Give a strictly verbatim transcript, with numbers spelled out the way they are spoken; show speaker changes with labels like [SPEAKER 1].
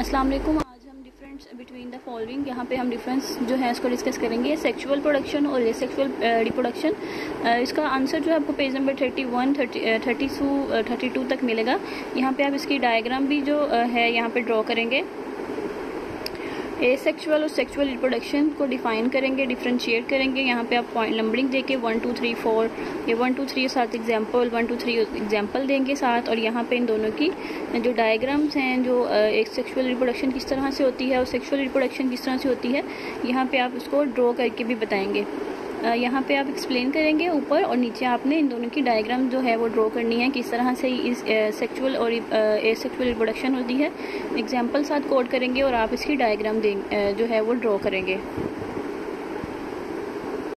[SPEAKER 1] अस्सलाम वालेकुम। आज हम डिफरेंस बिटवीन द फॉलोइंग, यहाँ पे हम डिफरेंस जो है इसको डिस्कस करेंगे, सेक्सुअल प्रोडक्शन और सेक्सुअल रिप्रोडक्शन। इसका आंसर जो है आपको page number thirty one thirty thirty two thirty two तक मिलेगा। यहाँ पे आप इसकी डायग्राम भी जो है यहाँ पे ड्रॉ करेंगे। एसेक्सुअल और सेक्सुअल रिप्रोडक्शन को डिफाइन करेंगे, डिफरेंशिएट करेंगे। यहाँ पे आप पॉइंट नंबरिंग देके वन टू थ्री फोर ये वन टू थ्री साथ example one two three example देंगे साथ, और यहाँ पे इन दोनों की जो डायग्राम्स हैं, जो एक सेक्सुअल रिप्रोडक्शन किस तरह से होती है और सेक्सुअल रिप्रोडक्शन किस तरह से होती है, यहाँ पे आप उसको ड्रॉ करके भी बताएंगे। यहाँ पे आप एक्सप्लेन करेंगे ऊपर, और नीचे आपने इन दोनों की डायग्राम जो है वो ड्रॉ करनी है, किस तरह से इस सेक्सुअल और एसेक्सुअल रिप्रोडक्शन होती है। एग्जाम्पल साथ कोड करेंगे और आप इसकी डायग्राम जो है वो ड्रॉ करेंगे।